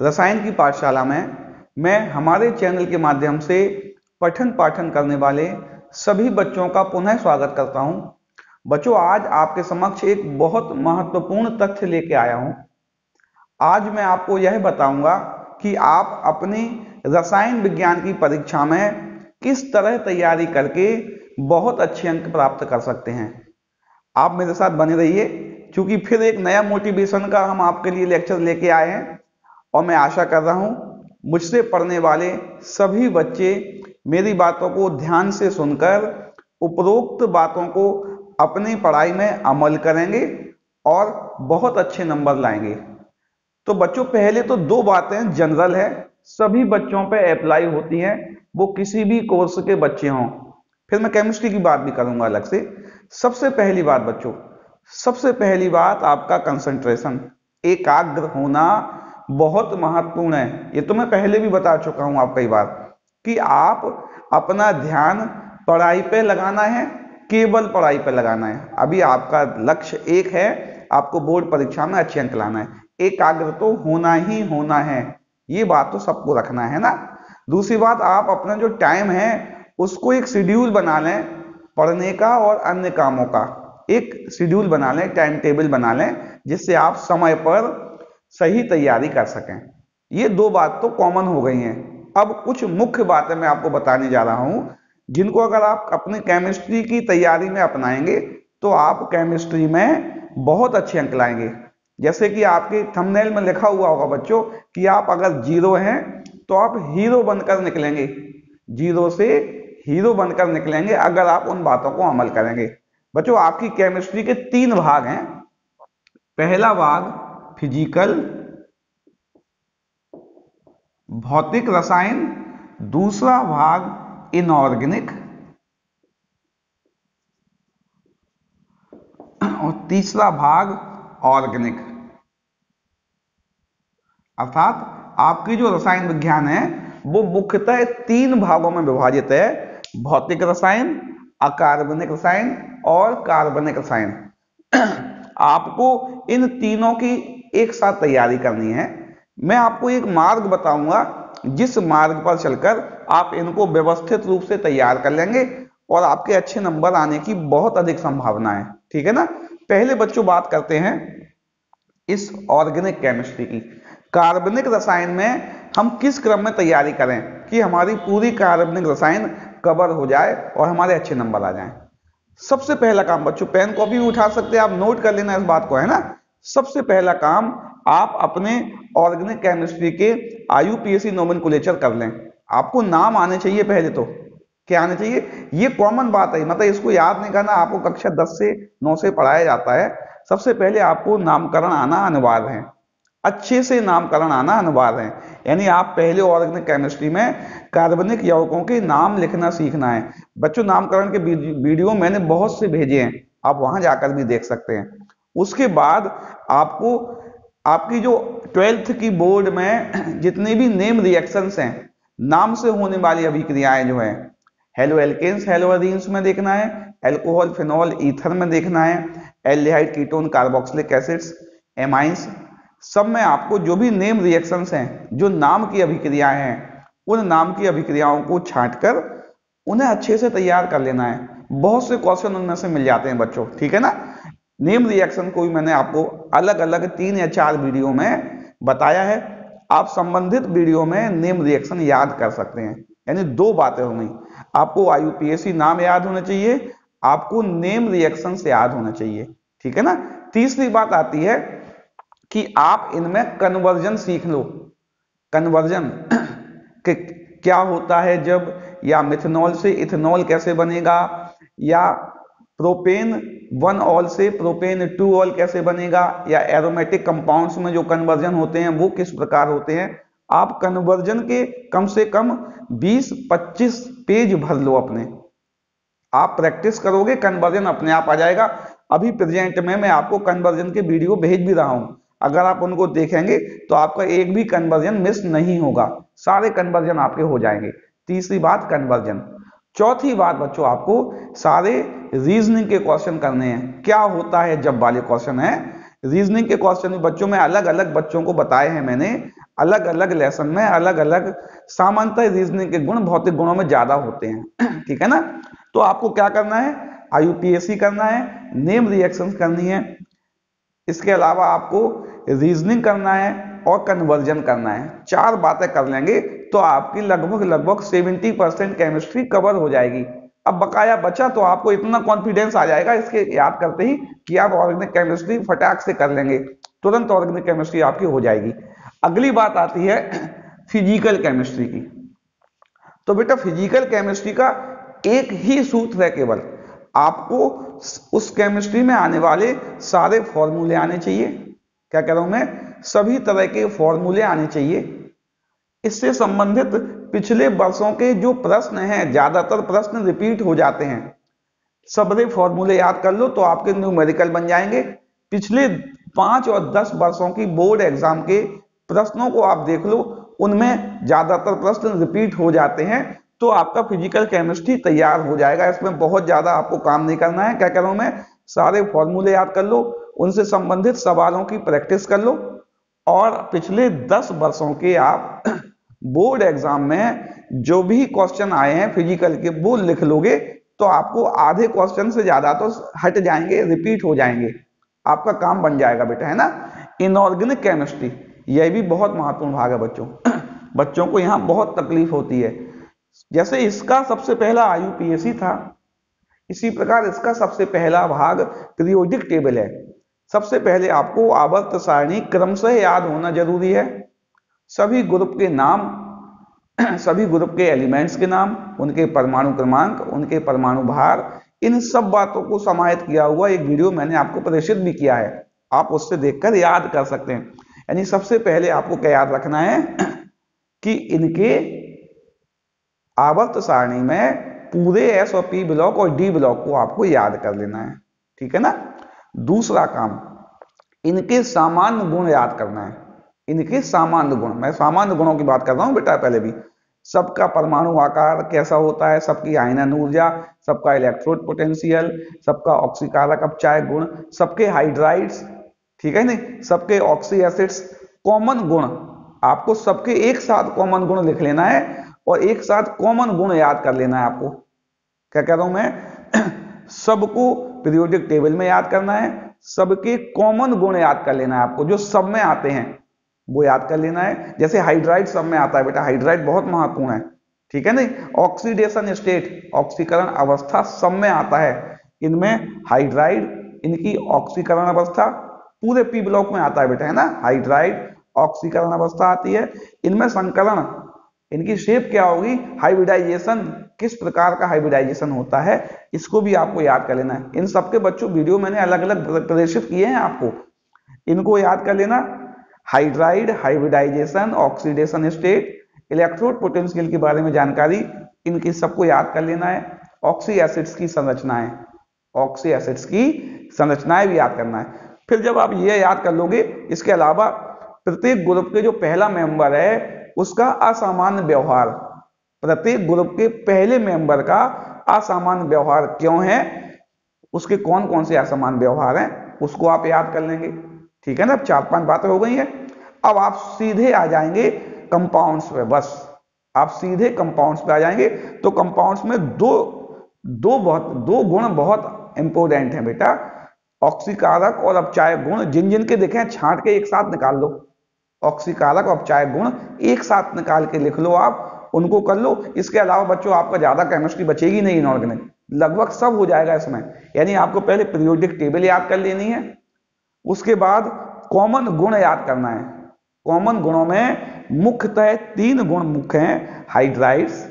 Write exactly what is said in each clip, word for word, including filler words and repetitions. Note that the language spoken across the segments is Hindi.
रसायन की पाठशाला में मैं हमारे चैनल के माध्यम से पठन पाठन करने वाले सभी बच्चों का पुनः स्वागत करता हूं। बच्चों, आज आपके समक्ष एक बहुत महत्वपूर्ण तथ्य लेके आया हूं। आज मैं आपको यह बताऊंगा कि आप अपनी रसायन विज्ञान की परीक्षा में किस तरह तैयारी करके बहुत अच्छे अंक प्राप्त कर सकते हैं। आप मेरे साथ बने रहिए, क्योंकि फिर एक नया मोटिवेशन का हम आपके लिए लेक्चर लेके आए हैं और मैं आशा कर रहा हूं मुझसे पढ़ने वाले सभी बच्चे मेरी बातों को ध्यान से सुनकर उपरोक्त बातों को अपनी पढ़ाई में अमल करेंगे और बहुत अच्छे नंबर लाएंगे। तो बच्चों, पहले तो दो बातें जनरल है, सभी बच्चों पे अप्लाई होती हैं, वो किसी भी कोर्स के बच्चे हों। फिर मैं केमिस्ट्री की बात भी करूंगा अलग से। सबसे पहली बात बच्चों, सबसे पहली बात आपका कंसंट्रेशन, एकाग्र होना बहुत महत्वपूर्ण है। ये तो मैं पहले भी बता चुका हूं आप कई बार कि आप अपना ध्यान पढ़ाई पे लगाना है, केवल पढ़ाई पे लगाना है। अभी आपका लक्ष्य एक है, आपको बोर्ड परीक्षा में अच्छे अंक लाना है। एकाग्र तो होना ही होना है, ये बात तो सबको रखना है ना। दूसरी बात, आप अपना जो टाइम है उसको एक शेड्यूल बना लें, पढ़ने का और अन्य कामों का एक शेड्यूल बना लें, टाइम टेबल बना लें, जिससे आप समय पर सही तैयारी कर सकें। ये दो बात तो कॉमन हो गई हैं। अब कुछ मुख्य बातें मैं आपको बताने जा रहा हूं, जिनको अगर आप अपने केमिस्ट्री की तैयारी में अपनाएंगे तो आप केमिस्ट्री में बहुत अच्छे अंक लाएंगे। जैसे कि आपके थंबनेल में लिखा हुआ होगा बच्चों कि आप अगर जीरो हैं तो आप हीरो बनकर निकलेंगे, जीरो से हीरो बनकर निकलेंगे अगर आप उन बातों को अमल करेंगे। बच्चों, आपकी केमिस्ट्री के तीन भाग हैं। पहला भाग फिजिकल भौतिक रसायन, दूसरा भाग इनऑर्गेनिक और तीसरा भाग ऑर्गेनिक। अर्थात आपकी जो रसायन विज्ञान है वो मुख्यतः तीन भागों में विभाजित है: भौतिक रसायन, अकार्बनिक रसायन और कार्बनिक रसायन। आपको इन तीनों की एक साथ तैयारी करनी है। मैं आपको एक मार्ग बताऊंगा, जिस मार्ग पर चलकर आप इनको व्यवस्थित रूप से तैयार कर लेंगे और आपके अच्छे नंबर आने की बहुत अधिक संभावना है। ठीक है ना। पहले बच्चों बात करते हैं इस ऑर्गेनिक केमिस्ट्री की। कार्बनिक रसायन में हम किस क्रम में तैयारी करें कि हमारी पूरी कार्बनिक रसायन कवर हो जाए और हमारे अच्छे नंबर आ जाएं। सबसे पहला काम बच्चों, पेन कॉपी भी उठा सकते हैं आप, नोट कर लेना इस बात को, है ना। सबसे पहला काम, आप अपने ऑर्गेनिक केमिस्ट्री के I U P A C nomenclature कर लें। आपको नाम आने चाहिए पहले तो। क्या आने चाहिए? ये कॉमन बात है, मतलब इसको याद नहीं करना, आपको कक्षा दस से नौ से पढ़ाया जाता है। सबसे पहले आपको नामकरण आना अनिवार्य है, अच्छे से नामकरण आना अनिवार्य है। यानी आप पहले ऑर्गेनिक केमिस्ट्री में कार्बनिक यौगिकों के नाम लिखना सीखना है। बच्चों, नामकरण के वीडियो मैंने बहुत से भेजे हैं, आप वहां जाकर भी देख सकते हैं। उसके बाद आपको आपकी जो ट्वेल्थ की बोर्ड में जितने भी नेम रिएक्शंस हैं, नाम से होने वाली अभिक्रियाएं जो हैं, हेलो एल्केन्स हेलोअरीन्स में देखना है, एल्कोहल फिनॉल ईथर में देखना है, aldehyde ketone carboxylic acids amines, सब में आपको जो भी नेम रिएक्शंस हैं, जो नाम की अभिक्रियाएं हैं, उन नाम की अभिक्रियाओं को छांटकर उन्हें अच्छे से तैयार कर लेना है। बहुत से क्वेश्चन उनमें से मिल जाते हैं बच्चों। ठीक है ना। नेम रिएक्शन को भी मैंने आपको अलग अलग तीन या चार वीडियो में बताया है। आप संबंधित वीडियो में नेम रिएक्शन याद कर सकते हैं। यानी दो बातें हो गई, आपको आई यू पी ए सी नाम याद होना चाहिए, आपको नेम रिएक्शन से याद होना चाहिए। ठीक है ना। तीसरी बात आती है कि आप इनमें कन्वर्जन सीख लो। कन्वर्जन कि क्या होता है जब, या मिथेनॉल से इथेनॉल कैसे बनेगा, या प्रोपेन वन ऑल से प्रोपेन टू ऑल कैसे बनेगा, या एरोमेटिक कंपाउंड्स में जो कन्वर्जन होते हैं वो किस प्रकार होते हैं। आप कन्वर्जन के कम से कम बीस पच्चीस पेज भर लो अपने। आप प्रैक्टिस करोगे, कन्वर्जन अपने आप आ जाएगा। अभी प्रेजेंट में मैं आपको कन्वर्जन के वीडियो भेज भी रहा हूं, अगर आप उनको देखेंगे तो आपका एक भी कन्वर्जन मिस नहीं होगा, सारे कन्वर्जन आपके हो जाएंगे। तीसरी बात कन्वर्जन। चौथी बात बच्चों, आपको सारे रीजनिंग के क्वेश्चन करने हैं। क्या होता है जब वाले क्वेश्चन है, रीजनिंग के क्वेश्चन बच्चों में अलग अलग बच्चों को बताए हैं मैंने। अलग अलग लेसन में अलग अलग सामान्यतः रीजनिंग के गुण भौतिक गुणों में ज्यादा होते हैं। ठीक है ना। तो आपको क्या करना है, I U P S C करना है, नेम रिएक्शन करनी है, इसके अलावा आपको रीजनिंग करना है और कन्वर्जन करना है। चार बातें कर लेंगे तो आपकी लगभग लगभग सत्तर परसेंट केमिस्ट्री कवर हो जाएगी। अब बकाया बचा तो आपको इतना कॉन्फिडेंस आ जाएगा इसके याद करते ही कि आप ऑर्गेनिक केमिस्ट्री फटाक से कर लेंगे, तुरंत ऑर्गेनिक केमिस्ट्री आपकी हो जाएगी। अगली बात आती है फिजिकल केमिस्ट्री की। तो बेटा फिजिकल केमिस्ट्री का एक ही सूत्र है केवल, आपको उस केमिस्ट्री में आने वाले सारे फॉर्मूले आने चाहिए। क्या कह रहा हूं मैं, सभी तरह के फॉर्मूले आने चाहिए। इससे संबंधित पिछले वर्षों के जो प्रश्न हैं, ज्यादातर प्रश्न रिपीट हो जाते हैं, सबरे फॉर्मूले याद कर लो तो आपके न्यूमेरिकल बन जाएंगे। पिछले पांच और दस वर्षों की बोर्ड एग्जाम के प्रश्नों को आप देख लो, उनमें ज्यादातर प्रश्न रिपीट हो जाते हैं, तो आपका फिजिकल केमिस्ट्री तैयार हो जाएगा। इसमें बहुत ज्यादा आपको काम नहीं करना है। क्या कह रहा हूं मैं, सारे फॉर्मूले याद कर लो, उनसे संबंधित सवालों की प्रैक्टिस कर लो, और पिछले दस वर्षों के आप बोर्ड एग्जाम में जो भी क्वेश्चन आए हैं फिजिकल के वो लिख लोगे तो आपको आधे क्वेश्चन से ज्यादा तो हट जाएंगे, रिपीट हो जाएंगे, आपका काम बन जाएगा बेटा, है ना। इनऑर्गेनिक केमिस्ट्री, यह भी बहुत महत्वपूर्ण भाग है बच्चों। बच्चों को यहाँ बहुत तकलीफ होती है। जैसे इसका सबसे पहला I U P S C था, इसी प्रकार इसका सबसे पहला भाग पीरियोडिक टेबल है। सबसे पहले आपको आवर्त सारणी क्रमशः याद होना जरूरी है। सभी ग्रुप के नाम, सभी ग्रुप के एलिमेंट्स के नाम, उनके परमाणु क्रमांक, उनके परमाणु भार, इन सब बातों को समाहित किया हुआ एक वीडियो मैंने आपको प्रेषित भी किया है, आप उससे देखकर याद कर सकते हैं। यानी सबसे पहले आपको क्या याद रखना है कि इनके आवर्त सारणी में पूरे एस और पी ब्लॉक और डी ब्लॉक को आपको याद कर लेना है। ठीक है ना। दूसरा काम, इनके सामान्य गुण याद करना है। इनके सामान्य गुण, मैं सामान्य गुणों की बात कर रहा हूं बेटा पहले भी। सबका परमाणु आकार कैसा होता है, सबकी आयनन ऊर्जा, सबका इलेक्ट्रोड पोटेंशियल, सबका ऑक्सीकारक अपचाय गुण, सबके हाइड्राइड्स, ठीक है नहीं, सबके ऑक्सी एसिड्स, कॉमन गुण, आपको सबके एक साथ कॉमन गुण लिख लेना है और एक साथ कॉमन गुण याद कर लेना है आपको। क्या कह रहा हूं मैं, सबको पीरियोडिक टेबल में याद करना है, सबके कॉमन गुण याद कर लेना है आपको, जो सब में आते हैं वो याद कर लेना है। जैसे हाइड्राइड सब में आता है बेटा, हाइड्राइड बहुत महत्वपूर्ण है, ठीक है नहीं। ऑक्सीडेशन स्टेट, ऑक्सीकरण अवस्था सब में आता है, इनमें हाइड्राइड, इनकी ऑक्सीकरण अवस्था पूरे पी ब्लॉक में आता है बेटा, है ना। हाइड्राइड ऑक्सीकरण अवस्था आती है, इनमें संकरण, इनकी शेप क्या होगी, हाइब्रिडाइजेशन, किस प्रकार का हाइब्रिडाइजेशन होता है, इसको भी आपको याद कर लेना है। इन सबके बच्चों वीडियो मैंने अलग अलग प्रदर्शित किए हैं आपको, इनको याद कर लेना। Hydride, hybridisation, oxidation state, electrode potential के बारे में जानकारी, इनकी सबको याद कर लेना है। ऑक्सी एसिड्स की संरचनाएं, ऑक्सी एसिड्स की संरचनाएं भी याद करना है। फिर जब आप ये याद कर लोगे, इसके अलावा प्रत्येक ग्रुप के जो पहला मेंबर है उसका असामान्य व्यवहार, प्रत्येक ग्रुप के पहले मेंबर का असामान्य व्यवहार क्यों है, उसके कौन कौन से असामान्य व्यवहार हैं, उसको आप याद कर लेंगे। ठीक है ना। अब चार पांच बातें हो गई हैं, अब आप सीधे आ जाएंगे कंपाउंड्स पे। बस आप सीधे कंपाउंड्स पे आ जाएंगे। तो कंपाउंड्स में दो दो बहुत दो गुण बहुत इंपोर्टेंट हैं बेटा, ऑक्सीकारक और अपचायक गुण, जिन जिन के देखें छांट के एक साथ निकाल लो। ऑक्सीकारक और अपचायक गुण एक साथ निकाल के लिख लो, आप उनको कर लो। इसके अलावा बच्चों आपका ज्यादा केमिस्ट्री बचेगी नहीं, इनऑर्गेनिक लगभग सब हो जाएगा इसमें। यानी आपको पहले पीरियोडिक टेबल याद कर लेनी है, उसके बाद कॉमन गुण याद करना है। कॉमन गुणों में मुख्यतः तीन गुण मुख्य हैं, हाइड्राइड्स,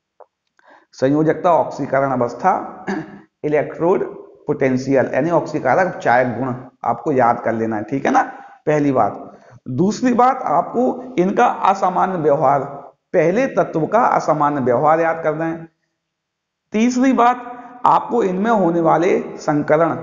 संयोजकता ऑक्सीकरण अवस्था, इलेक्ट्रोड पोटेंशियल यानी ऑक्सीकारक अपचायक गुण आपको याद कर लेना है। ठीक है ना, पहली बात। दूसरी बात, आपको इनका असामान्य व्यवहार, पहले तत्व का असामान्य व्यवहार याद करना है। तीसरी बात, आपको इनमें होने वाले संकरण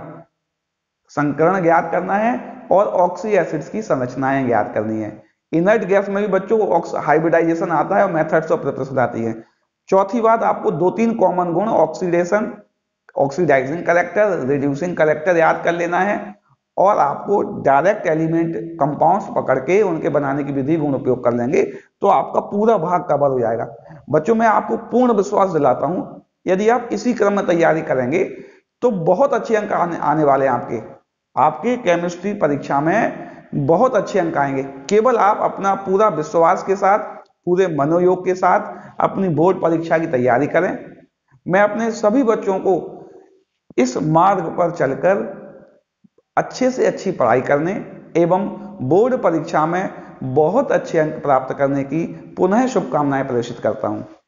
संकरण ज्ञात करना है और ऑक्सी एसिड्स की संरचनाएं ज्ञात करनी है। इनर्ट गैस में भी बच्चों को हाइब्रिडाइजेशन आता है और मेथड्स ऑफ प्रिपरेशन आती है। चौथी बात, आपको दो तीन कॉमन गुण, oxidation, oxidising character, reducing character याद कर लेना है और आपको डायरेक्ट एलिमेंट कंपाउंड्स पकड़ के उनके बनाने की विधि गुण उपयोग कर लेंगे तो आपका पूरा भाग कवर हो जाएगा। बच्चों मैं आपको पूर्ण विश्वास दिलाता हूं, यदि आप इसी क्रम में तैयारी करेंगे तो बहुत अच्छे अंक आने, आने वाले हैं आपके आपके केमिस्ट्री परीक्षा में बहुत अच्छे अंक आएंगे। केवल आप अपना पूरा विश्वास के साथ, पूरे मनोयोग के साथ अपनी बोर्ड परीक्षा की तैयारी करें। मैं अपने सभी बच्चों को इस मार्ग पर चलकर अच्छे से अच्छी पढ़ाई करने एवं बोर्ड परीक्षा में बहुत अच्छे अंक प्राप्त करने की पुनः शुभकामनाएं प्रेषित करता हूं।